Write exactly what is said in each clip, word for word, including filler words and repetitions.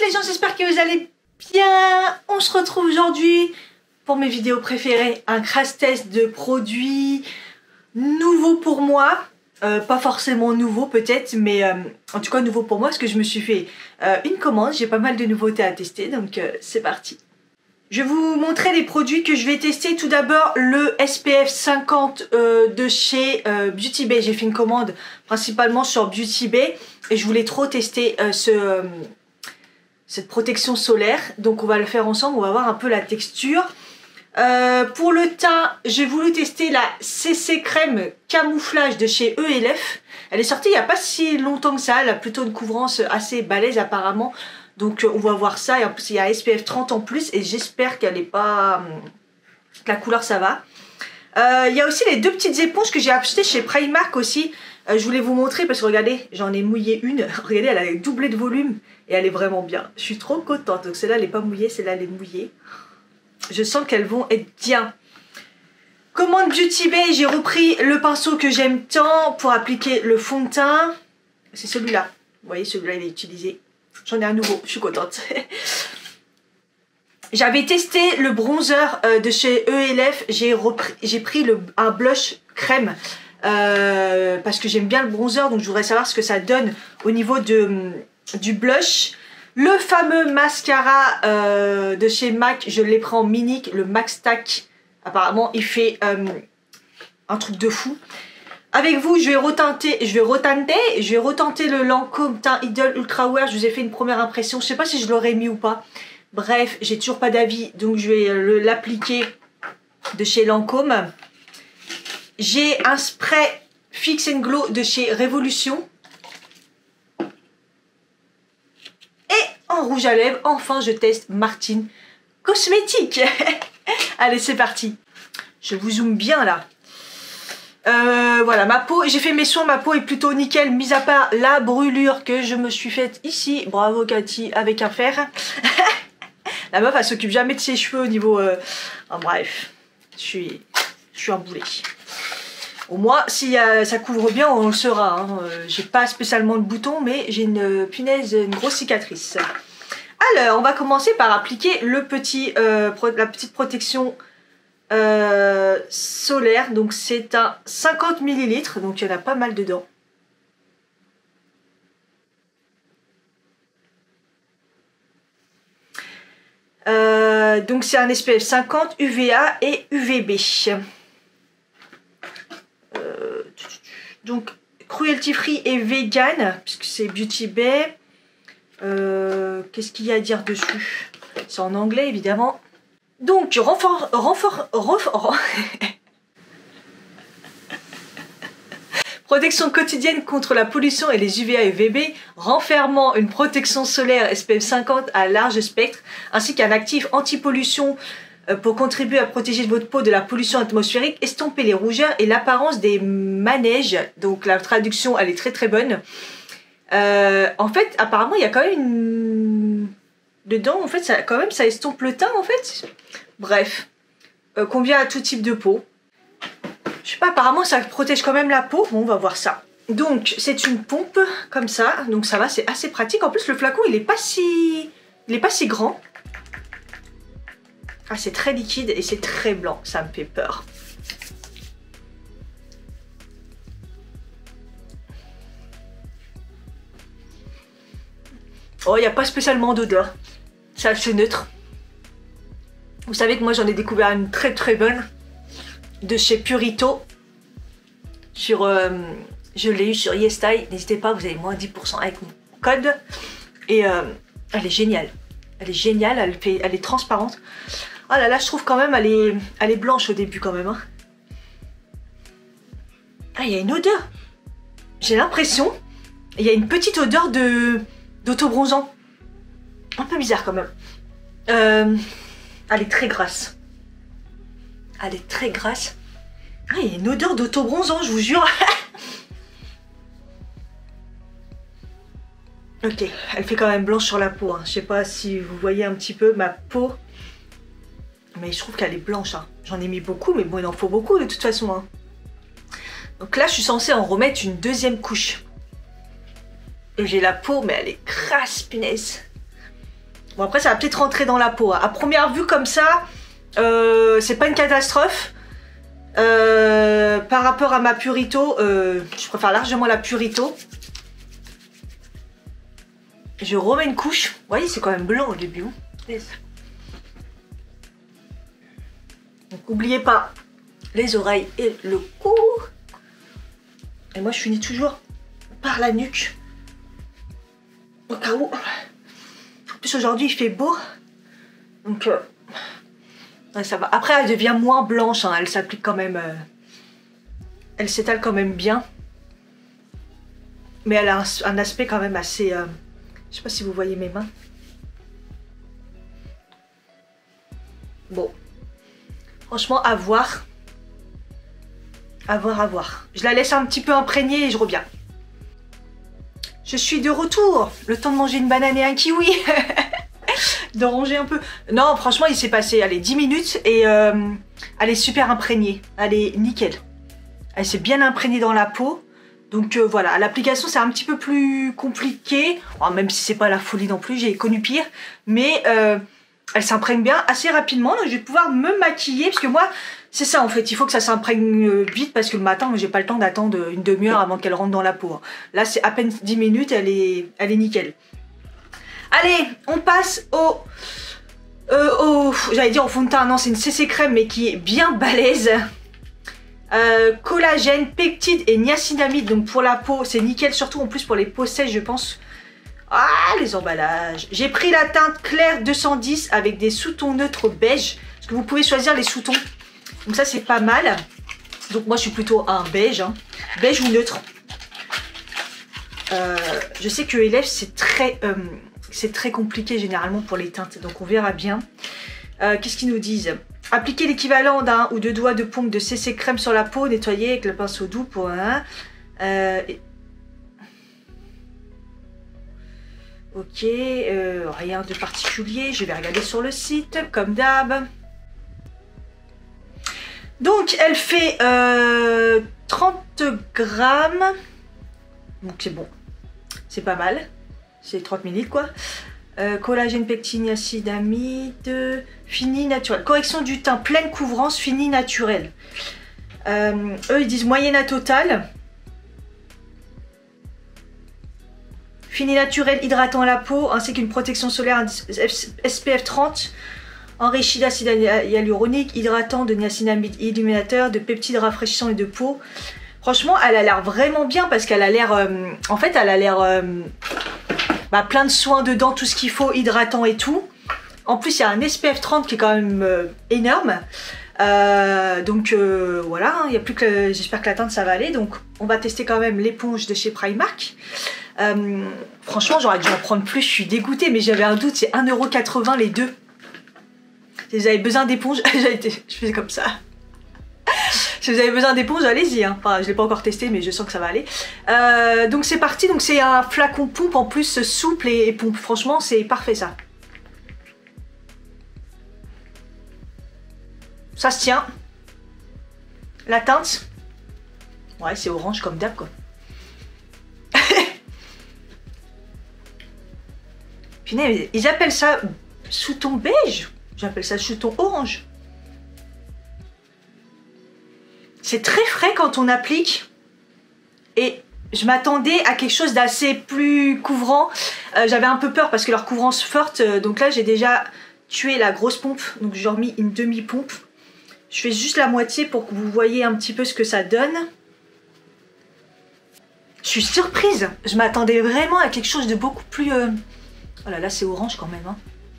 les gens, j'espère que vous allez bien. On se retrouve aujourd'hui pour mes vidéos préférées, un crash test de produits nouveaux pour moi. Euh, pas forcément nouveau peut-être, mais euh, en tout cas nouveau pour moi parce que je me suis fait euh, une commande. J'ai pas mal de nouveautés à tester, donc euh, c'est parti. Je vais vous montrer les produits que je vais tester. Tout d'abord le S P F cinquante euh, de chez euh, Beauty Bay. J'ai fait une commande principalement sur Beauty Bay et je voulais trop tester euh, ce, euh, cette protection solaire. Donc on va le faire ensemble, on va voir un peu la texture. Euh, pour le teint, j'ai voulu tester la C C crème camouflage de chez E L F. Elle est sortie il n'y a pas si longtemps que ça, elle a plutôt une couvrance assez balèze apparemment. Donc on va voir ça, et en plus il y a S P F trente en plus et j'espère qu'elle n'est pas... que la couleur ça va. Euh, il y a aussi les deux petites éponges que j'ai achetées chez Primark aussi. Euh, je voulais vous montrer parce que regardez, j'en ai mouillé une. Regardez, elle a doublé de volume et elle est vraiment bien. Je suis trop contente. Donc celle-là elle n'est pas mouillée, celle-là elle est mouillée. Je sens qu'elles vont être bien. Commande Beauty Bay, j'ai repris le pinceau que j'aime tant pour appliquer le fond de teint. C'est celui-là. Vous voyez, celui-là il est utilisé. J'en ai un nouveau, je suis contente. J'avais testé le bronzer euh, de chez E L F. J'ai pris le, un blush crème euh, parce que j'aime bien le bronzer. Donc je voudrais savoir ce que ça donne au niveau de, du blush. Le fameux mascara euh, de chez MAC, je l'ai pris en mini, le Max Stack. Apparemment, il fait euh, un truc de fou. Avec vous, je vais retenter, je vais retenter, je vais retenter le Lancôme Teint Idol Ultra Wear. Je vous ai fait une première impression. Je sais pas si je l'aurais mis ou pas. Bref, j'ai toujours pas d'avis, donc je vais l'appliquer de chez Lancôme. J'ai un spray Fix and Glow de chez Révolution. Et en rouge à lèvres, enfin, je teste Martine Cosmétique. Allez, c'est parti. Je vous zoome bien là. Euh, voilà, ma peau, j'ai fait mes soins, ma peau est plutôt nickel, mis à part la brûlure que je me suis faite ici. Bravo Cathy, avec un fer. La meuf, elle s'occupe jamais de ses cheveux au niveau... Euh... Enfin, bref, je suis, je suis un boulet. Au moins, si euh, ça couvre bien, on le saura. Hein. Euh, j'ai pas spécialement de boutons, mais j'ai une punaise, une grosse cicatrice. Alors, on va commencer par appliquer le petit, euh, la petite protection Euh, solaire. Donc c'est un cinquante millilitres, donc il y en a pas mal dedans. Euh, donc c'est un S P F cinquante, U V A et U V B. Euh, donc cruelty free et vegan puisque c'est Beauty Bay. Euh, Qu'est-ce qu'il y a à dire dessus? C'est en anglais évidemment. Donc, renfort, renfort, renfort, protection quotidienne contre la pollution et les U V A et U V B, renfermant une protection solaire S P F cinquante à large spectre, ainsi qu'un actif anti-pollution pour contribuer à protéger votre peau de la pollution atmosphérique, estomper les rougeurs et l'apparence des manèges. Donc, la traduction, elle est très très bonne. Euh, en fait, apparemment, il y a quand même une... Dedans, en fait, ça, quand même, ça estompe le teint, en fait. Bref, euh, convient à tout type de peau. Je sais pas, apparemment, ça protège quand même la peau. Bon, on va voir ça. Donc, c'est une pompe, comme ça. Donc, ça va, c'est assez pratique. En plus, le flacon, il est pas si... Il est pas si grand. Ah, c'est très liquide et c'est très blanc. Ça me fait peur. Oh, il n'y a pas spécialement d'odeur. C'est assez neutre. Vous savez que moi j'en ai découvert une très très bonne de chez Purito. Sur, euh, je l'ai eu sur YesStyle. N'hésitez pas, vous avez moins dix pour cent avec mon code. Et euh, elle est géniale. Elle est géniale, elle, fait, elle est transparente. Oh là là, je trouve quand même elle est, elle est blanche au début quand même. Hein. Ah, il y a une odeur. J'ai l'impression, il y a une petite odeur de... d'auto-bronzant. Un peu bizarre quand même. Euh, elle est très grasse. Elle est très grasse. Ah, il y a une odeur d'auto-bronzant, je vous jure. Ok, elle fait quand même blanche sur la peau. Hein. Je sais pas si vous voyez un petit peu ma peau. Mais je trouve qu'elle est blanche. Hein. J'en ai mis beaucoup, mais bon, il en faut beaucoup de toute façon. Hein. Donc là, je suis censée en remettre une deuxième couche. Et j'ai la peau, mais elle est crasse, punaise. Bon après ça va peut-être rentrer dans la peau. Hein. À première vue comme ça, euh, c'est pas une catastrophe. Euh, par rapport à ma Purito, euh, je préfère largement la Purito. Je remets une couche. Vous voyez, c'est quand même blanc au début. Hein. Donc n'oubliez pas les oreilles et le cou. Et moi je finis toujours par la nuque. Au cas où. En plus aujourd'hui il fait beau. Donc euh, ouais, ça va. Après elle devient moins blanche. Hein. Elle s'applique quand même. Euh, elle s'étale quand même bien. Mais elle a un, un aspect quand même assez... Euh, je sais pas si vous voyez mes mains. Bon. Franchement à voir. À voir, à voir. Je la laisse un petit peu imprégner et je reviens. Je suis de retour. Le temps de manger une banane et un kiwi. De ranger un peu. Non, franchement, il s'est passé, allez, dix minutes et euh, elle est super imprégnée. Elle est nickel. Elle s'est bien imprégnée dans la peau. Donc euh, voilà, l'application, c'est un petit peu plus compliqué. Oh, même si c'est pas la folie non plus, j'ai connu pire. Mais euh, elle s'imprègne bien assez rapidement. Donc je vais pouvoir me maquiller parce que moi... C'est ça en fait, il faut que ça s'imprègne vite parce que le matin, j'ai pas le temps d'attendre une demi-heure avant qu'elle rentre dans la peau. Là, c'est à peine dix minutes, elle est, elle est nickel. Allez, on passe au... Euh, au J'allais dire au fond de teint, non, c'est une C C crème mais qui est bien balèze. Euh, collagène, peptide et niacinamide, donc pour la peau, c'est nickel, surtout en plus pour les peaux sèches, je pense. Ah, les emballages. J'ai pris la teinte claire deux cent dix avec des sous-tons neutres beige, parce que vous pouvez choisir les sous-tons. Donc ça c'est pas mal. Donc moi je suis plutôt un beige, hein. Beige ou neutre. Euh, je sais que élève c'est très, euh, c'est très compliqué généralement pour les teintes, donc on verra bien. Euh, Qu'est-ce qu'ils nous disent? Appliquer l'équivalent d'un ou deux doigts de pompe de C C crème sur la peau, nettoyer avec le pinceau doux pour un. Euh, et... Ok, euh, rien de particulier. Je vais regarder sur le site comme d'hab. Donc elle fait euh, trente grammes, donc c'est bon, c'est pas mal, c'est trente millilitres quoi. Euh, collagène, pectine, niacinamide, fini naturel, correction du teint, pleine couvrance, fini naturel. Euh, eux ils disent moyenne totale, fini naturel, hydratant à la peau, ainsi qu'une protection solaire S P F trente. Enrichi d'acide hyaluronique, hydratant, de niacinamide illuminateur, de peptides rafraîchissants et de peau. Franchement, elle a l'air vraiment bien parce qu'elle a l'air... Euh, en fait, elle a l'air... Euh, bah, plein de soins dedans, tout ce qu'il faut, hydratant et tout. En plus, il y a un S P F trente qui est quand même euh, énorme. Euh, donc euh, voilà, il n'y a plus que... J'espère que la teinte, ça va aller. Donc, on va tester quand même l'éponge de chez Primark. Euh, franchement, j'aurais dû en prendre plus. Je suis dégoûtée, mais j'avais un doute. C'est un euro quatre-vingts les deux. Si vous avez besoin d'éponge, je faisais comme ça. Si vous avez besoin d'éponge, allez-y. Hein. Enfin, je ne l'ai pas encore testé, mais je sens que ça va aller. Euh, donc c'est parti. Donc c'est un flacon pompe en plus souple et, et pompe. Franchement, c'est parfait ça. Ça se tient. La teinte. Ouais, c'est orange comme d'hab quoi. Punaise, ils appellent ça sous-ton beige. J'appelle ça sous-ton orange. C'est très frais quand on applique. Et je m'attendais à quelque chose d'assez plus couvrant. Euh, J'avais un peu peur parce que leur couvrance forte. Euh, donc là, j'ai déjà tué la grosse pompe. Donc j'ai remis une demi-pompe. Je fais juste la moitié pour que vous voyez un petit peu ce que ça donne. Je suis surprise. Je m'attendais vraiment à quelque chose de beaucoup plus... Euh... Oh là là, c'est orange quand même. Hein.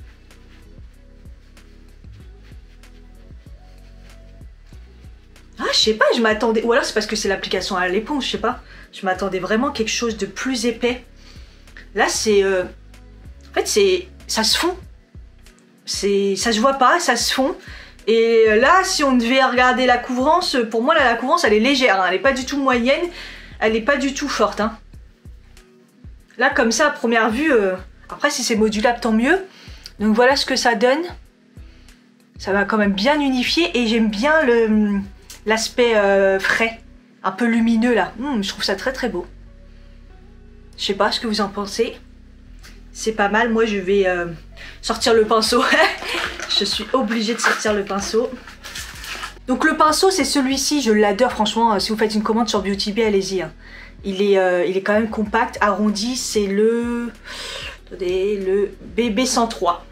Ah, je sais pas, je m'attendais... Ou alors c'est parce que c'est l'application à l'éponge, je sais pas. Je m'attendais vraiment à quelque chose de plus épais. Là, c'est... Euh... En fait, c'est... Ça se fond. C'est... Ça se voit pas, ça se fond. Et là, si on devait regarder la couvrance, pour moi, là, la couvrance, elle est légère. Hein. Elle est pas du tout moyenne. Elle est pas du tout forte. Hein. Là, comme ça, à première vue... Euh... Après, si c'est modulable, tant mieux. Donc voilà ce que ça donne. Ça va quand même bien unifier. Et j'aime bien le... l'aspect euh, frais, un peu lumineux là. Mmh, je trouve ça très très beau. Je sais pas ce que vous en pensez. c'est pas mal. Moi je vais euh, sortir le pinceau. Je suis obligée de sortir le pinceau. Donc le pinceau c'est celui-ci, je l'adore franchement. Si vous faites une commande sur Beauty Bay, allez-y. Hein. Il est, euh, il est quand même compact, arrondi. C'est le... Attendez, le B B cent trois.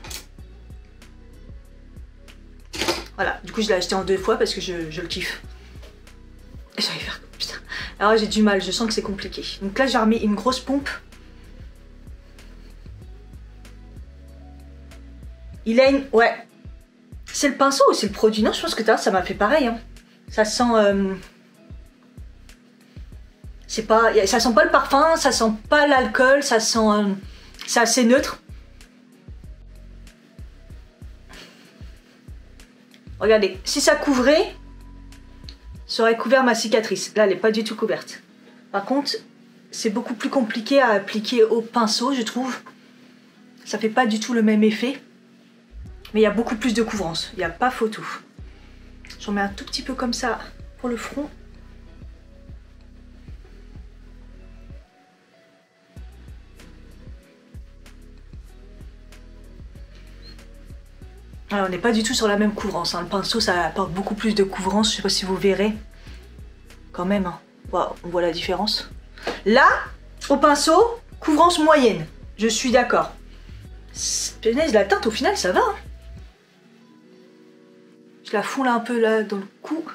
Voilà, du coup je l'ai acheté en deux fois parce que je, je le kiffe. J'arrive à faire... Putain. Alors j'ai du mal, je sens que c'est compliqué. Donc là j'ai remis une grosse pompe. Il a une... Ouais. C'est le pinceau ou c'est le produit? Non, je pense que ça m'a fait pareil. Hein. Ça sent... Euh... C'est pas... Ça sent pas le parfum, ça sent pas l'alcool, ça sent... Euh... C'est assez neutre. Regardez, si ça couvrait, ça aurait couvert ma cicatrice. Là, elle n'est pas du tout couverte. Par contre, c'est beaucoup plus compliqué à appliquer au pinceau, je trouve. Ça fait pas du tout le même effet. Mais il y a beaucoup plus de couvrance. Il n'y a pas photo. J'en mets un tout petit peu comme ça pour le front. Alors, on n'est pas du tout sur la même couvrance. Hein. Le pinceau, ça apporte beaucoup plus de couvrance. Je ne sais pas si vous verrez. Quand même, hein. Wow, on voit la différence. Là, au pinceau, couvrance moyenne. Je suis d'accord. Punaise, la teinte, au final, ça va. Hein. Je la fous là un peu là dans le cou.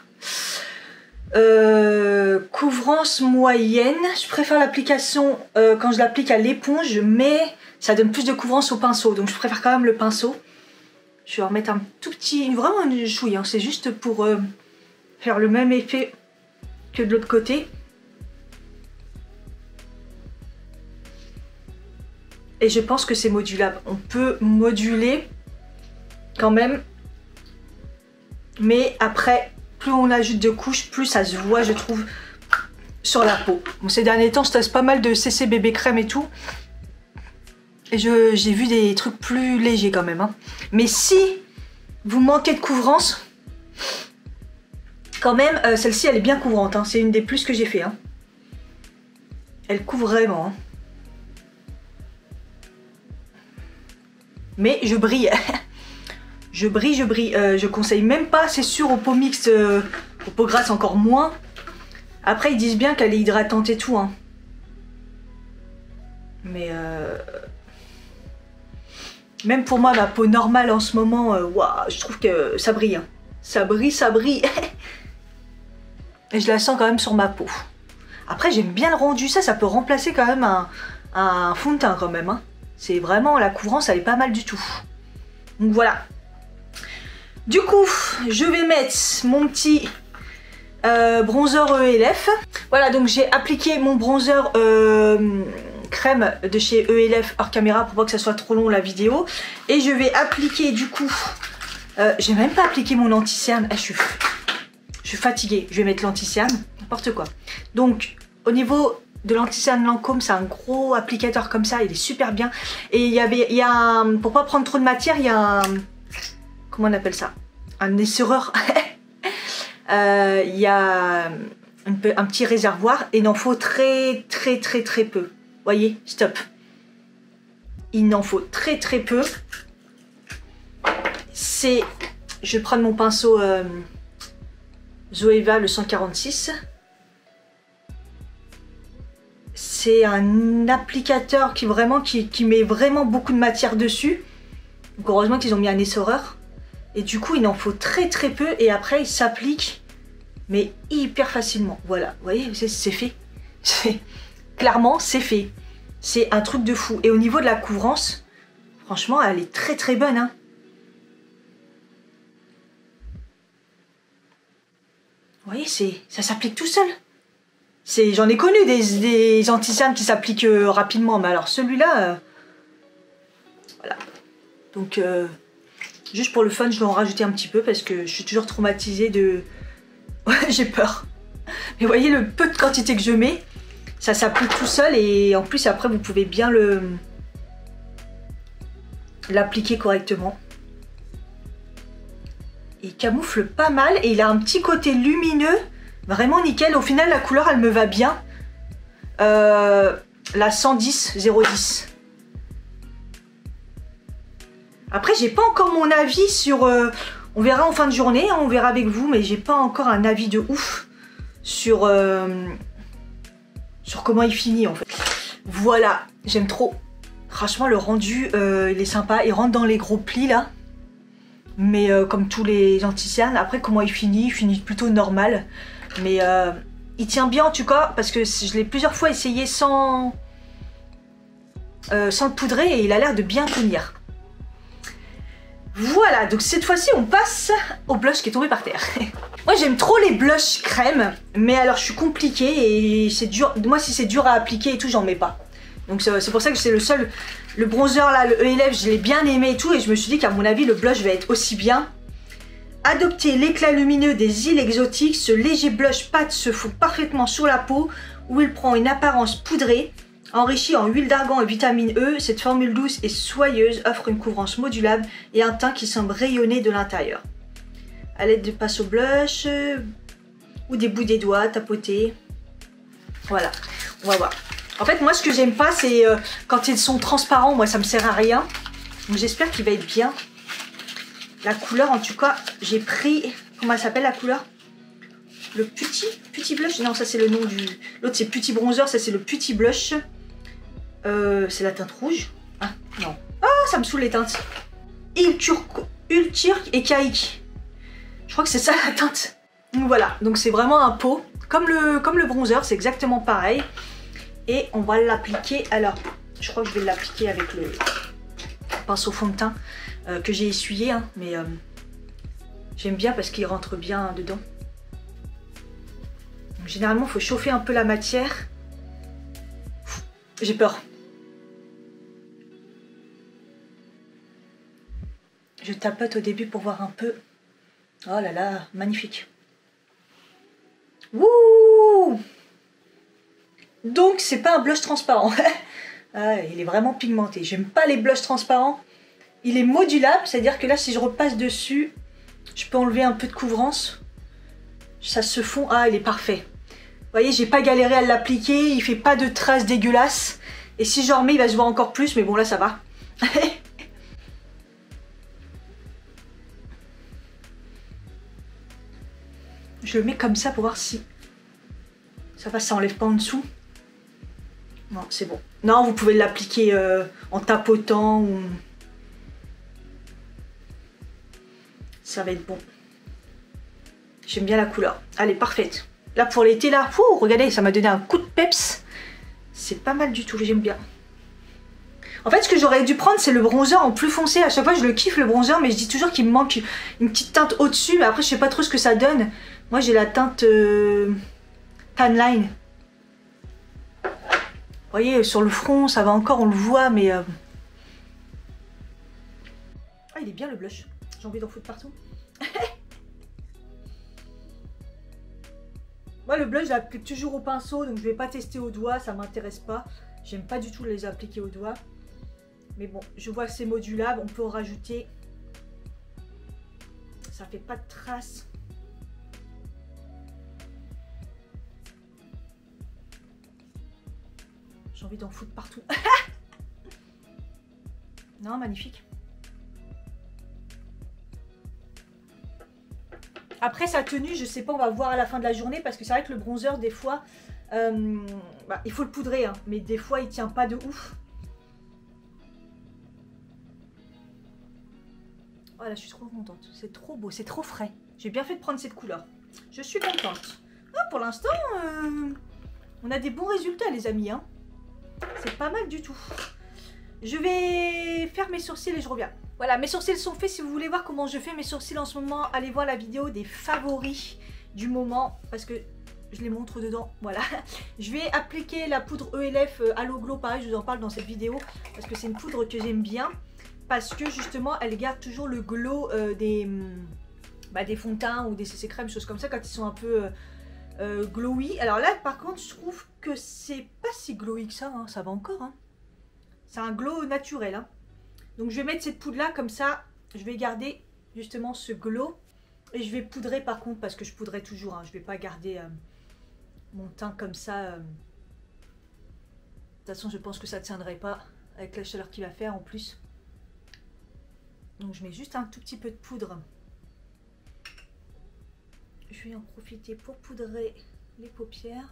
Euh, couvrance moyenne. Je préfère l'application euh, quand je l'applique à l'éponge, mais ça donne plus de couvrance au pinceau. Donc, je préfère quand même le pinceau. Je vais en remettre un tout petit, vraiment une chouille, hein. C'est juste pour euh, faire le même effet que de l'autre côté. Et je pense que c'est modulable. On peut moduler quand même. Mais après, plus on ajoute de couches, plus ça se voit, je trouve, sur la peau. Bon, ces derniers temps, je teste pas mal de C C bébé crème et tout. Et j'ai vu des trucs plus légers quand même. Hein. Mais si vous manquez de couvrance, quand même, euh, celle-ci, elle est bien couvrante. Hein. C'est une des plus que j'ai fait. Hein. Elle couvre vraiment. Hein. Mais je brille. je brille, je brille. Euh, je conseille même pas, c'est sûr, aux peaux mixtes, euh, aux peaux grasses encore moins. Après, ils disent bien qu'elle est hydratante et tout. Hein. Mais... Euh... Même pour moi, ma peau normale en ce moment, euh, wow, je trouve que ça brille. Hein. Ça brille, ça brille. Et je la sens quand même sur ma peau. Après, j'aime bien le rendu. Ça, ça peut remplacer quand même un, un fond de teint quand même. Hein. C'est vraiment, la couvrance, elle est pas mal du tout. Donc voilà. Du coup, je vais mettre mon petit euh, bronzer E L F. Voilà, donc j'ai appliqué mon bronzer... Euh, crème de chez E L F hors caméra pour pas que ça soit trop long la vidéo. Et je vais appliquer du coup, euh, j'ai même pas appliqué mon anti-cerne. Ah, je, suis, je suis fatiguée, je vais mettre l'anti-cerne, n'importe quoi. Donc au niveau de l'anti-cerne Lancôme, c'est un gros applicateur comme ça, il est super bien. Et il y avait, il y a un, pour pas prendre trop de matière, il y a un, comment on appelle ça, un essoreur. euh, il y a un, un petit réservoir et il en faut très très très très peu. Voyez, stop. Il n'en faut très très peu. C'est... Je vais prendre mon pinceau euh, Zoeva, le cent quarante-six. C'est un applicateur qui vraiment qui, qui met vraiment beaucoup de matière dessus. Donc heureusement qu'ils ont mis un essoreur. Et du coup, il en faut très très peu. Et après, il s'applique, mais hyper facilement. Voilà, vous voyez, c'est fait. Clairement, c'est fait. C'est un truc de fou. Et au niveau de la couvrance, franchement, elle est très très bonne. Hein. Vous voyez, ça s'applique tout seul. J'en ai connu des, des anti-cernes qui s'appliquent euh, rapidement. Mais alors celui-là, euh, voilà. Donc, euh, juste pour le fun, je vais en rajouter un petit peu parce que je suis toujours traumatisée de... J'ai peur. Mais vous voyez le peu de quantité que je mets, ça s'applique tout seul et en plus après vous pouvez bien le l'appliquer correctement. Il camoufle pas mal et il a un petit côté lumineux, vraiment nickel. Au final la couleur elle me va bien. Euh, la cent dix zéro dix. Après, j'ai pas encore mon avis sur... Euh, on verra en fin de journée, hein, on verra avec vous, mais j'ai pas encore un avis de ouf sur... Euh, sur comment il finit en fait. Voilà, j'aime trop. Franchement, le rendu, euh, il est sympa. Il rentre dans les gros plis là. Mais euh, comme tous les anti-ciernes. Après, comment il finit? Il finit plutôt normal. Mais euh, il tient bien en tout cas. Parce que je l'ai plusieurs fois essayé sans, euh, sans le poudrer. Et il a l'air de bien tenir. Voilà, donc cette fois-ci, on passe au blush qui est tombé par terre. Moi, j'aime trop les blushs crème. Mais alors, je suis compliquée. Et c'est dur. Moi, si c'est dur à appliquer et tout, j'en mets pas. Donc c'est pour ça que c'est le seul, le bronzer là, le E L F, je l'ai bien aimé et tout. Et je me suis dit qu'à mon avis, le blush va être aussi bien. Adoptez l'éclat lumineux des îles exotiques. Ce léger blush pâte se fout parfaitement sur la peau, où il prend une apparence poudrée. Enrichi en huile d'argan et vitamine E, cette formule douce et soyeuse offre une couvrance modulable et un teint qui semble rayonner de l'intérieur. À l'aide de pinceau blush euh, ou des bouts des doigts, tapoter. Voilà, on va voir. En fait, moi, ce que j'aime pas, c'est euh, quand ils sont transparents. Moi, ça me sert à rien. Donc, j'espère qu'il va être bien. La couleur, en tout cas, j'ai pris... Comment elle s'appelle, la couleur? Le petit, petit blush. Non, ça, c'est le nom du... L'autre, c'est petit bronzer. Ça, c'est le petit blush. Euh, c'est la teinte rouge. Ah, non. Ah, ça me saoule les teintes. Ulturk et Kaik. Je crois que c'est ça, la teinte. Donc, voilà. Donc, c'est vraiment un pot. Comme le, comme le bronzer, c'est exactement pareil. Et on va l'appliquer. Alors, je crois que je vais l'appliquer avec le pinceau fond de teint euh, que j'ai essuyé. Hein, mais euh, j'aime bien parce qu'il rentre bien dedans. Donc, généralement, il faut chauffer un peu la matière. J'ai peur. Je tapote au début pour voir un peu. Oh là là, magnifique. Wouh! Donc, c'est pas un blush transparent. Ah, il est vraiment pigmenté. J'aime pas les blushs transparents. Il est modulable, c'est-à-dire que là, si je repasse dessus, je peux enlever un peu de couvrance. Ça se fond. Ah, il est parfait. Vous voyez, j'ai pas galéré à l'appliquer. Il fait pas de traces dégueulasses. Et si j'en remets, il va se voir encore plus. Mais bon, là, ça va. Je le mets comme ça pour voir si ça va, ça enlève pas en dessous. Non, c'est bon. Non, vous pouvez l'appliquer euh, en tapotant ou... Ça va être bon. J'aime bien la couleur. Elle est parfaite. Là, pour l'été, là, ouh, regardez, ça m'a donné un coup de peps. C'est pas mal du tout, j'aime bien. En fait, ce que j'aurais dû prendre, c'est le bronzer en plus foncé. À chaque fois, je le kiffe, le bronzer, mais je dis toujours qu'il me manque une petite teinte au-dessus. Mais après, je sais pas trop ce que ça donne. Moi, j'ai la teinte euh, Tan Line. Vous voyez, sur le front, ça va encore, on le voit, mais... Euh... Ah, il est bien, le blush. J'ai envie d'en foutre partout. Moi, le blush, je l'applique toujours au pinceau, donc je vais pas tester au doigt, ça m'intéresse pas. J'aime pas du tout les appliquer au doigt. Mais bon, je vois que c'est modulable, on peut en rajouter. Ça fait pas de traces. J'ai envie d'en foutre partout. Non, magnifique. Après sa tenue, je sais pas, on va voir à la fin de la journée. Parce que c'est vrai que le bronzer, des fois, euh, bah, il faut le poudrer. Hein, mais des fois, il tient pas de ouf. Voilà, je suis trop contente. C'est trop beau, c'est trop frais. J'ai bien fait de prendre cette couleur. Je suis contente. Ah, pour l'instant, euh, on a des bons résultats, les amis. Hein. C'est pas mal du tout. Je vais faire mes sourcils et je reviens. Voilà, mes sourcils sont faits. Si vous voulez voir comment je fais mes sourcils en ce moment, allez voir la vidéo des favoris du moment. Parce que je les montre dedans. Voilà. Je vais appliquer la poudre E L F Halo Glow. Pareil, je vous en parle dans cette vidéo. Parce que c'est une poudre que j'aime bien. Parce que justement, elle garde toujours le glow euh, des, bah, des fonds de teint ou des C C crèmes, choses comme ça, quand ils sont un peu... Euh, Euh, glowy. Alors là, par contre, je trouve que c'est pas si glowy que ça. Hein. Ça va encore. Hein. C'est un glow naturel. Hein. Donc, je vais mettre cette poudre-là. Comme ça, je vais garder justement ce glow. Et je vais poudrer par contre, parce que je poudrais toujours. Hein. Je vais pas garder euh, mon teint comme ça. Euh. De toute façon, je pense que ça ne tiendrait pas avec la chaleur qu'il va faire en plus. Donc je mets juste un tout petit peu de poudre. Je vais en profiter pour poudrer les paupières.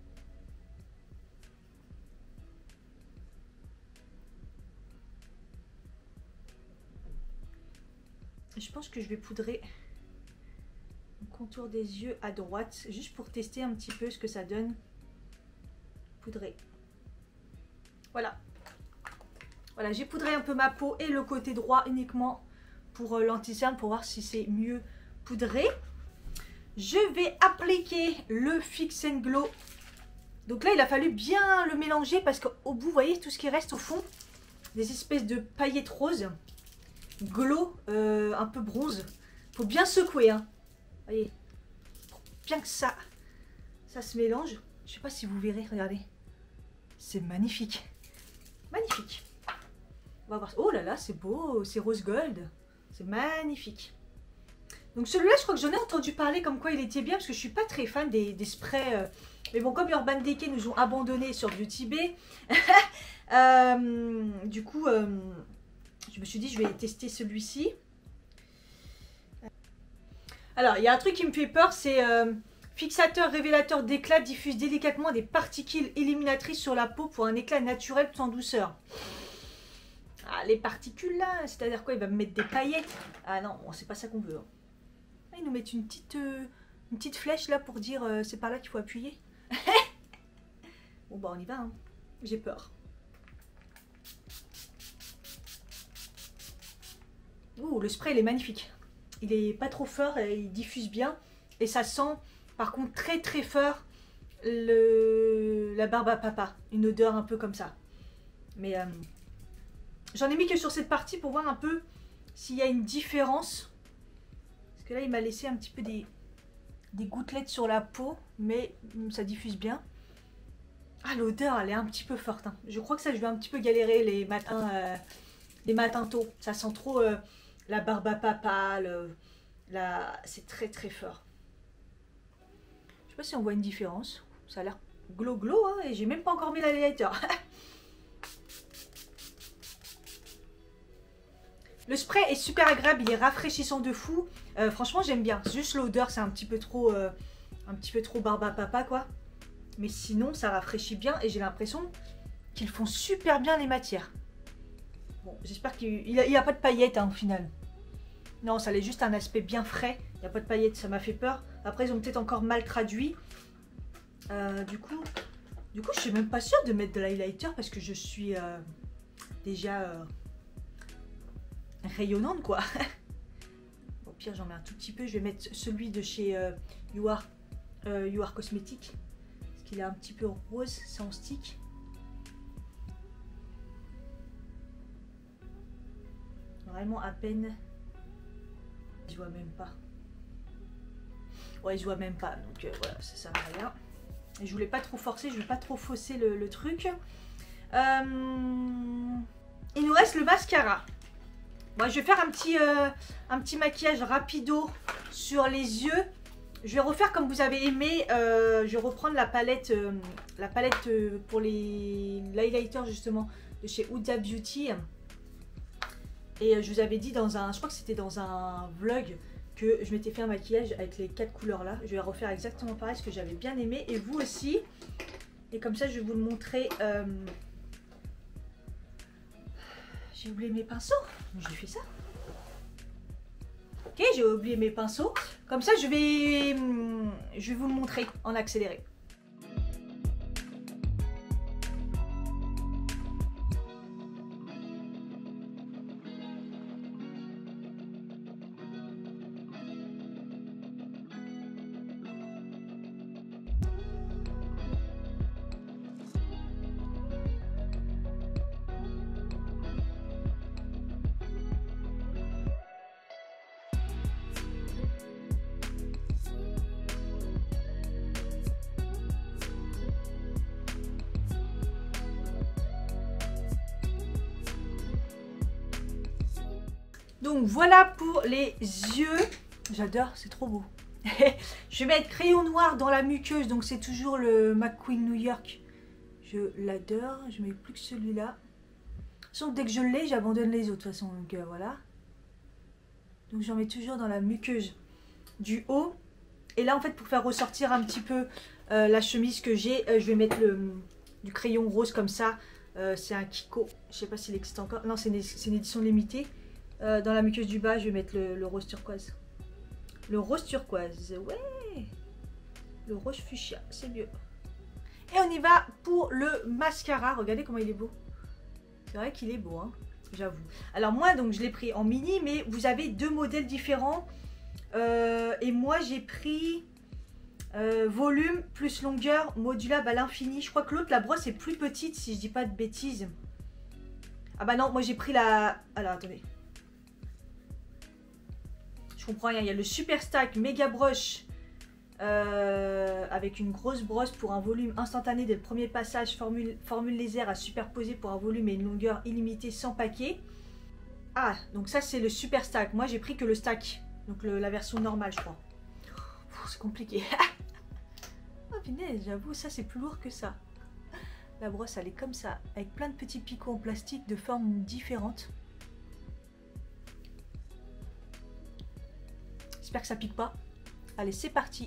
Je pense que je vais poudrer le contour des yeux à droite, juste pour tester un petit peu ce que ça donne. Poudrer. Voilà. Voilà, j'ai poudré un peu ma peau et le côté droit uniquement pour euh, l'anti-cerne, pour voir si c'est mieux poudré. Je vais appliquer le Fix and Glow. Donc là, il a fallu bien le mélanger parce qu'au bout, vous voyez, tout ce qui reste au fond, des espèces de paillettes roses. Glow, euh, un peu bronze. Faut bien secouer, hein. Voyez, pour bien que ça, ça se mélange. Je sais pas si vous verrez, regardez. C'est magnifique. Magnifique. On va voir. Oh là là, c'est beau, c'est rose gold. C'est magnifique. Donc celui-là, je crois que j'en ai entendu parler comme quoi il était bien, parce que je suis pas très fan des, des sprays. Euh... Mais bon, comme Urban Decay nous ont abandonnés sur Beauty Bay, euh, du coup... Euh... je me suis dit, je vais tester celui-ci. Alors, il y a un truc qui me fait peur, c'est euh, fixateur révélateur d'éclat, diffuse délicatement des particules éliminatrices sur la peau pour un éclat naturel sans douceur. Ah, les particules là, c'est-à-dire quoi? Il va me mettre des paillettes? Ah non, c'est pas ça qu'on veut. Hein. Ils nous mettent une petite, euh, une petite flèche là pour dire euh, c'est par là qu'il faut appuyer. Bon bah on y va, hein. J'ai peur. Ouh, le spray il est magnifique. Il est pas trop fort et il diffuse bien. Et ça sent par contre très très fort le... la barbe à papa. Une odeur un peu comme ça. Mais euh, j'en ai mis que sur cette partie pour voir un peu s'il y a une différence. Parce que là il m'a laissé un petit peu des, des gouttelettes sur la peau. Mais ça diffuse bien. Ah, l'odeur elle est un petit peu forte. Hein. Je crois que ça je vais un petit peu galérer les matins, euh, les matins tôt. Ça sent trop... Euh, la barbe à papa, le, la... c'est très très fort. Je sais pas si on voit une différence. Ça a l'air glow glow, hein, et j'ai même pas encore mis l'highlighter. Le spray est super agréable, il est rafraîchissant de fou. Euh, franchement, j'aime bien. Juste l'odeur, c'est un petit peu trop, euh, un petit peu trop barbe à papa, quoi. Mais sinon, ça rafraîchit bien et j'ai l'impression qu'ils font super bien les matières. Bon, j'espère qu'il n'y a, a pas de paillettes hein, au final. Non, ça a juste un aspect bien frais. Il n'y a pas de paillettes, ça m'a fait peur. Après, ils ont peut-être encore mal traduit. Euh, du coup, du coup, je suis même pas sûre de mettre de l'highlighter parce que je suis euh, déjà euh, rayonnante, quoi. Au pire, j'en mets un tout petit peu. Je vais mettre celui de chez euh, You Are, euh, You Are Cosmetics. Parce qu'il est un petit peu rose, c'est en stick. Vraiment à peine. Je vois même pas. Ouais, je vois même pas. Donc euh, voilà, ça sert à rien. Et je voulais pas trop forcer, je voulais pas trop fausser le, le truc. Euh, il nous reste le mascara. Bon, je vais faire un petit, euh, un petit maquillage rapido sur les yeux. Je vais refaire comme vous avez aimé. Euh, je vais reprendre la palette, euh, la palette euh, pour les l'highlighter justement de chez Huda Beauty. Et je vous avais dit dans un, je crois que c'était dans un vlog que je m'étais fait un maquillage avec les quatre couleurs là. Je vais refaire exactement pareil, ce que j'avais bien aimé et vous aussi. Et comme ça je vais vous le montrer. Euh... J'ai oublié mes pinceaux. J'ai fait ça. Ok, j'ai oublié mes pinceaux. Comme ça je vais, je vais vous le montrer en accéléré. Donc voilà pour les yeux. J'adore, c'est trop beau. Je vais mettre crayon noir dans la muqueuse. Donc c'est toujours le McQueen New York. Je l'adore. Je mets plus que celui-là. Sauf que dès que je l'ai, j'abandonne les autres de toute façon. Donc euh, voilà. Donc j'en mets toujours dans la muqueuse du haut. Et là en fait pour faire ressortir un petit peu euh, la chemise que j'ai, euh, je vais mettre le, du crayon rose comme ça. Euh, c'est un Kiko, je sais pas s'il existe encore. Non, c'est une, une édition limitée. Euh, dans la muqueuse du bas, je vais mettre le, le rose turquoise. Le rose turquoise, ouais. Le rose fuchsia, c'est mieux. Et on y va pour le mascara. Regardez comment il est beau. C'est vrai qu'il est beau, hein, j'avoue. Alors moi, donc je l'ai pris en mini, mais vous avez deux modèles différents. Euh, et moi, j'ai pris euh, volume plus longueur modulable à l'infini. Je crois que l'autre, la brosse, est plus petite, si je dis pas de bêtises. Ah bah non, moi j'ai pris la... Alors, attendez. Je comprends rien. Il y a le Super Stack Mega Brush euh, avec une grosse brosse pour un volume instantané dès le premier passage. Formule, formule laser à superposer pour un volume et une longueur illimitée sans paquet. Ah, donc ça c'est le Super Stack. Moi j'ai pris que le Stack. Donc le, la version normale, je crois. C'est compliqué. Oh punaise, j'avoue, ça c'est plus lourd que ça. La brosse elle est comme ça, avec plein de petits picots en plastique de formes différentes. J'espère que ça pique pas. Allez, c'est parti.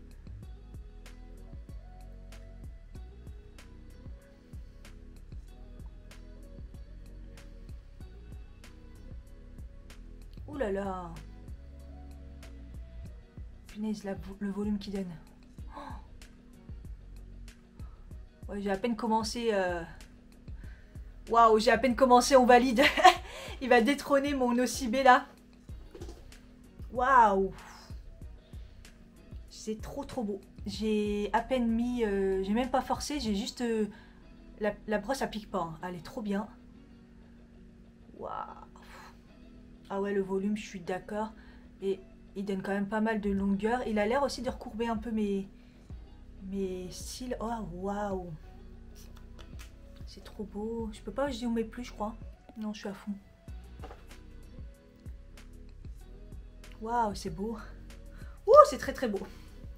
Ouh là là. Punaise, la, le volume qu'il donne. Oh, ouais, j'ai à peine commencé. Euh... Waouh, j'ai à peine commencé, on valide. Il va détrôner mon Nocibé là. Waouh. C'est trop trop beau. J'ai à peine mis, euh, j'ai même pas forcé, j'ai juste euh, la, la brosse elle pique pas, hein. Elle est trop bien. Waouh. Ah ouais, le volume, je suis d'accord. Et il donne quand même pas mal de longueur. Il a l'air aussi de recourber un peu mes mes cils. Oh waouh. C'est trop beau. Je peux pas zoomer plus, je crois. Non, je suis à fond. Waouh, c'est beau. Ouh, c'est très très beau.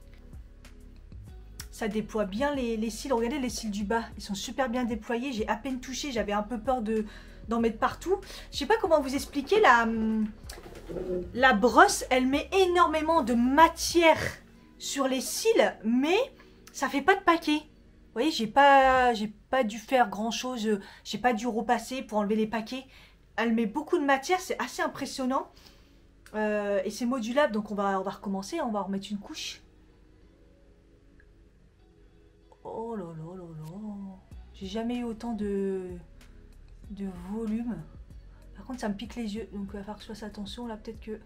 Ça déploie bien les, les cils. Regardez les cils du bas. Ils sont super bien déployés. J'ai à peine touché. J'avais un peu peur de d'en mettre partout. Je sais pas comment vous expliquer. La, la brosse, elle met énormément de matière sur les cils. Mais ça fait pas de paquet. Vous voyez, j'ai pas, j'ai pas dû faire grand chose. J'ai pas dû repasser pour enlever les paquets. Elle met beaucoup de matière. C'est assez impressionnant. Euh, et c'est modulable, donc on va, on va recommencer, on va remettre une couche. Oh là là là là. J'ai jamais eu autant de, de volume. Par contre, ça me pique les yeux, donc il va falloir que je fasse attention. Là, peut-être que...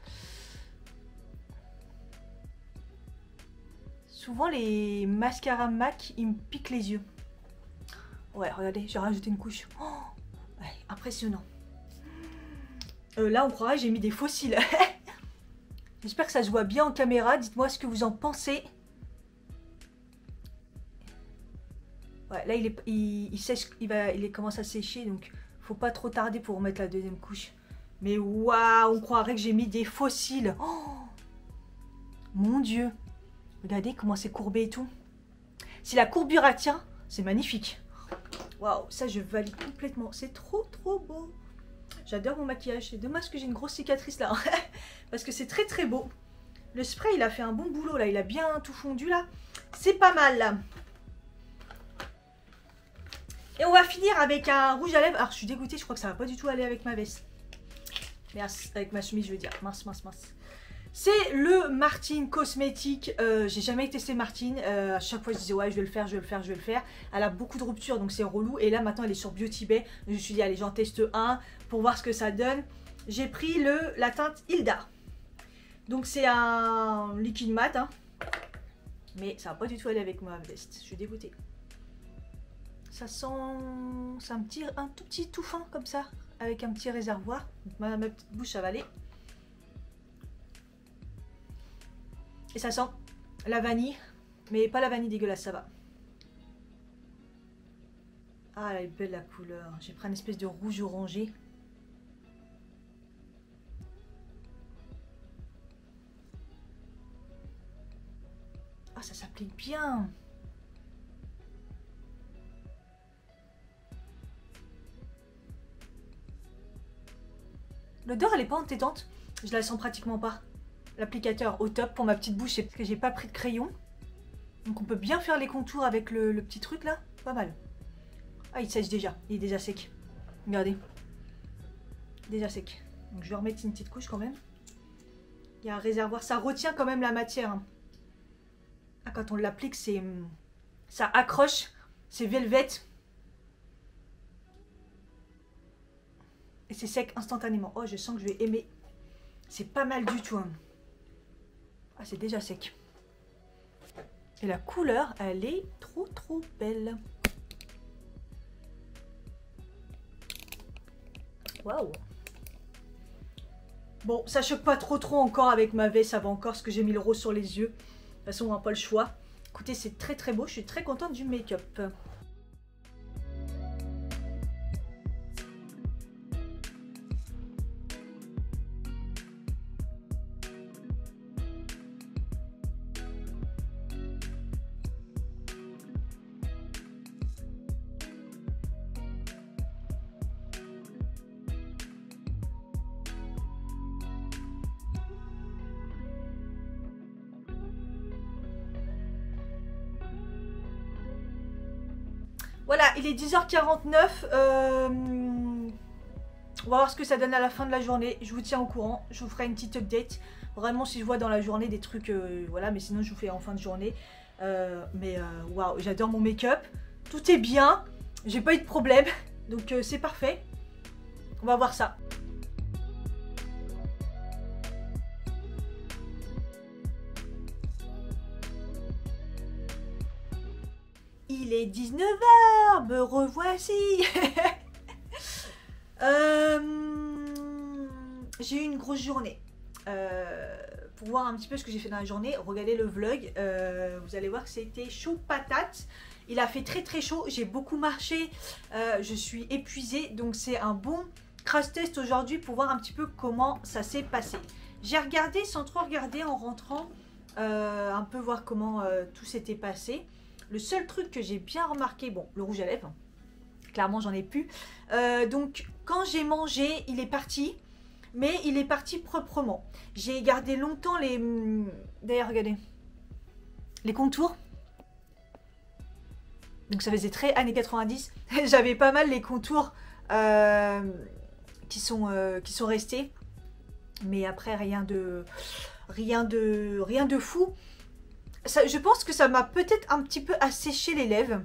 Souvent, les mascaras MAC, ils me piquent les yeux. Ouais, regardez, j'ai rajouté une couche. Oh, ouais, impressionnant. Euh, là, on croirait que j'ai mis des fossiles. J'espère que ça se voit bien en caméra. Dites-moi ce que vous en pensez. Ouais, là, il, est, il, il, sèche, il, va, il commence à sécher. Donc, faut pas trop tarder pour remettre la deuxième couche. Mais waouh, on croirait que j'ai mis des fossiles. Oh, mon Dieu. Regardez comment c'est courbé et tout. Si la courbure a tient, c'est magnifique. Waouh, ça, je valide complètement. C'est trop, trop beau. J'adore mon maquillage. C'est dommage que j'ai une grosse cicatrice là. Parce que c'est très très beau. Le spray, il a fait un bon boulot là. Il a bien tout fondu là. C'est pas mal là. Et on va finir avec un rouge à lèvres. Alors je suis dégoûtée. Je crois que ça va pas du tout aller avec ma veste. Merci. Avec ma chemise je veux dire. Mince, mince, mince. C'est le Martine Cosmétique. Euh, j'ai jamais testé Martine. Euh, à chaque fois je disais ouais je vais le faire, je vais le faire, je vais le faire. Elle a beaucoup de ruptures donc c'est relou. Et là maintenant elle est sur Beauty Bay. Je me suis dit allez j'en teste un pour voir ce que ça donne. J'ai pris le, la teinte Hilda. Donc c'est un liquide mat. Hein. Mais ça va pas du tout aller avec ma veste. Je suis dégoûtée. Ça sent... C'est un, petit, un tout petit tout fin comme ça. Avec un petit réservoir. Donc ma, ma petite bouche ça va aller. Et ça sent la vanille, mais pas la vanille dégueulasse, ça va. Ah, elle est belle la couleur. J'ai pris une espèce de rouge orangé. Ah, ça s'applique bien. L'odeur, elle est pas entêtante. Je la sens pratiquement pas. L'applicateur au top pour ma petite bouche, parce que j'ai pas pris de crayon. Donc on peut bien faire les contours avec le, le petit truc là. Pas mal. Ah, il sèche déjà. Il est déjà sec. Regardez. Déjà sec. Donc je vais remettre une petite couche quand même. Il y a un réservoir. Ça retient quand même la matière. Hein. Ah, quand on l'applique, c'est... ça accroche. C'est velvet. Et c'est sec instantanément. Oh, je sens que je vais aimer. C'est pas mal du tout. Hein. Ah, c'est déjà sec. Et la couleur, elle est trop trop belle. Waouh. Bon, ça choque pas trop trop encore avec ma veste, ça va encore parce que j'ai mis le rose sur les yeux. De toute façon, on n'a pas le choix. Écoutez, c'est très très beau, je suis très contente du make-up. Voilà, il est dix heures quarante-neuf. Euh, on va voir ce que ça donne à la fin de la journée. Je vous tiens au courant. Je vous ferai une petite update. Vraiment, si je vois dans la journée des trucs, euh, voilà. Mais sinon, je vous fais en fin de journée. Euh, mais waouh, wow, j'adore mon make-up. Tout est bien. J'ai pas eu de problème. Donc, euh, c'est parfait. On va voir ça. Il est dix-neuf heures, me revoici. euh, J'ai eu une grosse journée. Euh, pour voir un petit peu ce que j'ai fait dans la journée, regardez le vlog. Euh, vous allez voir que c'était chaud patate. Il a fait très très chaud, j'ai beaucoup marché. Euh, je suis épuisée, donc c'est un bon crash test aujourd'hui pour voir un petit peu comment ça s'est passé. J'ai regardé sans trop regarder en rentrant, euh, un peu voir comment euh, tout s'était passé. Le seul truc que j'ai bien remarqué, bon, le rouge à lèvres, clairement j'en ai plus. Euh, donc quand j'ai mangé, il est parti, mais il est parti proprement. J'ai gardé longtemps les... D'ailleurs, regardez, les contours. Donc ça faisait très années quatre-vingt-dix. J'avais pas mal les contours euh, qui, sont, euh, qui sont restés. Mais après, rien de, rien de, rien de fou. Ça, je pense que ça m'a peut-être un petit peu asséché les lèvres.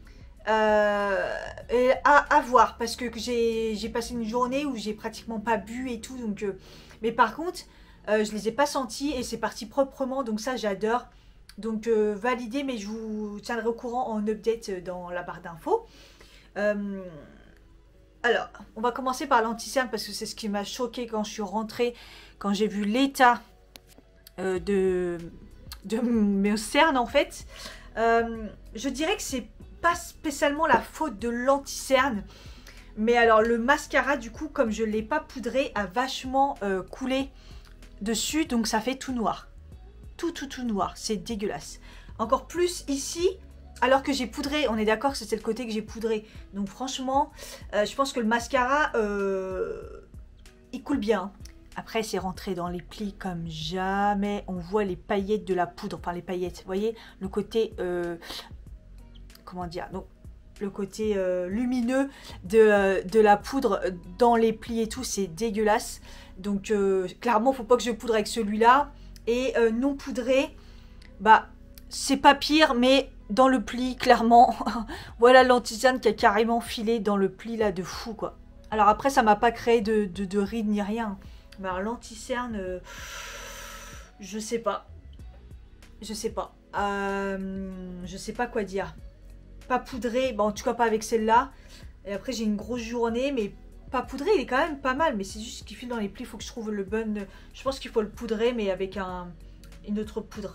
Euh, et à, à voir, parce que, que j'ai passé une journée où j'ai pratiquement pas bu et tout. Donc, euh, mais par contre, euh, je les ai pas sentis et c'est parti proprement. Donc ça, j'adore. Donc euh, validé, mais je vous tiendrai au courant en update dans la barre d'infos. Euh, alors, on va commencer par l'anti-cerne parce que c'est ce qui m'a choqué quand je suis rentrée, quand j'ai vu l'état euh, de... de mes cernes en fait. Euh, je dirais que c'est pas spécialement la faute de l'anti-cerne, mais alors le mascara du coup, comme je l'ai pas poudré, a vachement euh, coulé dessus, donc ça fait tout noir, tout tout tout noir, c'est dégueulasse. Encore plus ici, alors que j'ai poudré, on est d'accord que c'est le côté que j'ai poudré, donc franchement euh, je pense que le mascara euh, il coule bien. Après, c'est rentré dans les plis comme jamais. On voit les paillettes de la poudre. Enfin, les paillettes. Vous voyez, le côté... Euh, comment dire, donc, le côté euh, lumineux de, euh, de la poudre dans les plis et tout. C'est dégueulasse. Donc, euh, clairement, il ne faut pas que je poudre avec celui-là. Et euh, non poudré, bah, c'est pas pire. Mais dans le pli, clairement, voilà l'anti-cerne qui a carrément filé dans le pli là de fou, quoi. Alors après, ça m'a pas créé de, de, de rides ni rien. Mais alors l'anti-cerne, euh, je sais pas. Je sais pas. Euh, je sais pas quoi dire. Pas poudré, bon, en tout cas pas avec celle-là. Et après j'ai une grosse journée, mais pas poudré, il est quand même pas mal. Mais c'est juste qu'il file dans les plis, il faut que je trouve le bon... Je pense qu'il faut le poudrer, mais avec un, une autre poudre.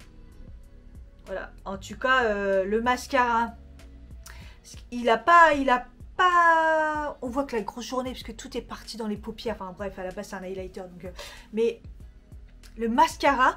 Voilà. En tout cas, euh, le mascara, il a pas... Il a pas... On voit que la grosse journée, puisque tout est parti dans les paupières. Enfin bref, à la base c'est un highlighter. Donc, euh... mais le mascara,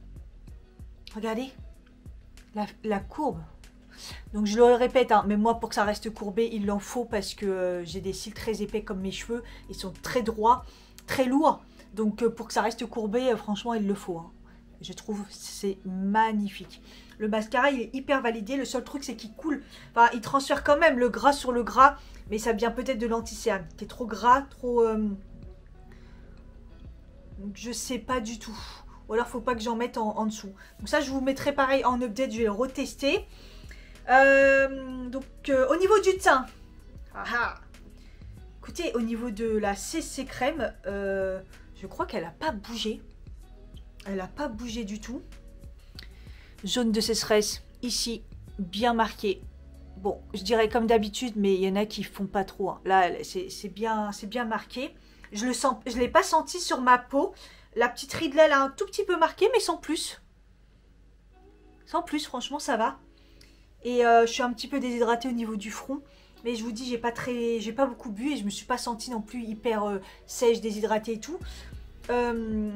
regardez la, la courbe. Donc je le répète, hein, mais moi pour que ça reste courbé, il en faut parce que euh, j'ai des cils très épais comme mes cheveux. Ils sont très droits, très lourds. Donc euh, pour que ça reste courbé, euh, franchement, il le faut. Hein. Je trouve c'est magnifique. Le mascara, il est hyper validé. Le seul truc, c'est qu'il coule. Enfin, il transfère quand même le gras sur le gras. Mais ça vient peut-être de l'anti-cerne, qui est trop gras, trop... Euh... Je sais pas du tout. Ou alors, faut pas que j'en mette en, en dessous. Donc ça, je vous mettrai pareil en update. Je vais le retester. Euh, donc, euh, au niveau du teint. Ah ah. Écoutez, au niveau de la C C crème, euh, je crois qu'elle n'a pas bougé. Elle n'a pas bougé du tout. Jaune de sécheresse, ici, bien marqué. Bon, je dirais comme d'habitude, mais il y en a qui font pas trop. Hein. Là, c'est bien, c'est bien marqué. Je le sens, je l'ai pas senti sur ma peau. La petite ride là, elle a un tout petit peu marqué, mais sans plus. Sans plus, franchement, ça va. Et euh, je suis un petit peu déshydratée au niveau du front. Mais je vous dis, j'ai pas très, j'ai pas beaucoup bu et je me suis pas sentie non plus hyper euh, sèche, déshydratée et tout. Euh...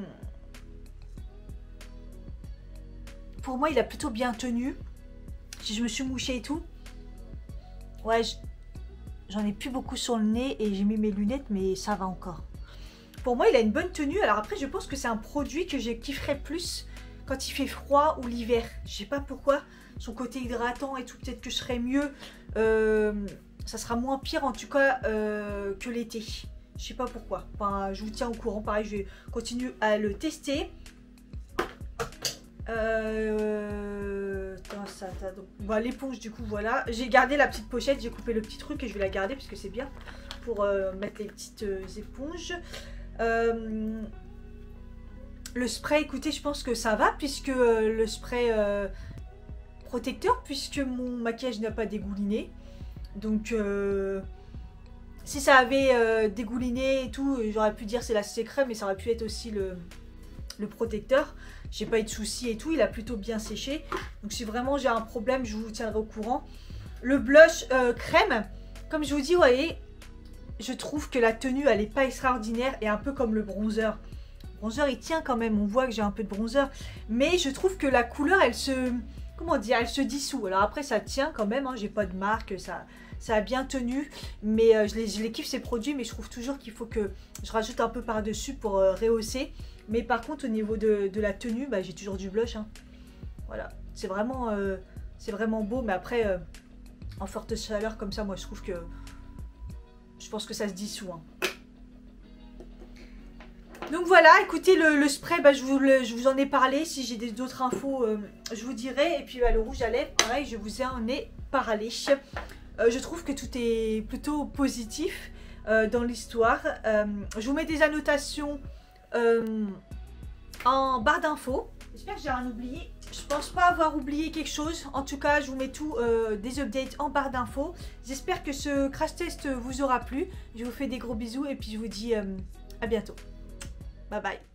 Pour moi, il a plutôt bien tenu. Si je me suis mouchée et tout. Ouais, j'en ai plus beaucoup sur le nez et j'ai mis mes lunettes, mais ça va encore. Pour moi, il a une bonne tenue. Alors après, je pense que c'est un produit que je kifferais plus quand il fait froid ou l'hiver. Je sais pas pourquoi. Son côté hydratant et tout, peut-être que je serais mieux. Euh, ça sera moins pire en tout cas euh, que l'été. Je sais pas pourquoi. Enfin, je vous tiens au courant. Pareil, je vais continuer à le tester. Euh... Ça, ça, donc, bah, l'éponge du coup voilà, j'ai gardé la petite pochette, j'ai coupé le petit truc et je vais la garder parce que c'est bien pour euh, mettre les petites euh, éponges. Euh... Le spray, écoutez, je pense que ça va puisque euh, le spray euh, protecteur, puisque mon maquillage n'a pas dégouliné. Donc euh, si ça avait euh, dégouliné et tout, j'aurais pu dire c'est la C C crème, mais ça aurait pu être aussi le, le protecteur. J'ai pas eu de soucis et tout, il a plutôt bien séché. Donc si vraiment j'ai un problème, je vous tiendrai au courant. Le blush euh, crème, comme je vous dis, vous voyez, je trouve que la tenue, elle n'est pas extraordinaire. Et un peu comme le bronzer. Le bronzer, il tient quand même, on voit que j'ai un peu de bronzer. Mais je trouve que la couleur, elle se... Comment dire, elle se dissout. Alors après, ça tient quand même, hein, j'ai pas de marque, ça, ça a bien tenu. Mais euh, je, les, je les kiffe ces produits, mais je trouve toujours qu'il faut que je rajoute un peu par-dessus pour euh, rehausser. Mais par contre, au niveau de, de la tenue, bah, j'ai toujours du blush. Hein. Voilà, c'est vraiment, euh, c'est vraiment beau. Mais après, euh, en forte chaleur comme ça, moi, je trouve que... Je pense que ça se dissout. Hein. Donc voilà, écoutez, le, le spray, bah, je, vous le, je vous en ai parlé. Si j'ai d'autres infos, euh, je vous dirai. Et puis bah, le rouge à lèvres, pareil, je vous en ai parlé. Euh, je trouve que tout est plutôt positif euh, dans l'histoire. Euh, je vous mets des annotations... Euh, en barre d'infos. J'espère que j'ai rien oublié. Je pense pas avoir oublié quelque chose. En tout cas, je vous mets tout euh, des updates en barre d'infos. J'espère que ce crash test vous aura plu. Je vous fais des gros bisous et puis je vous dis euh, à bientôt. Bye bye.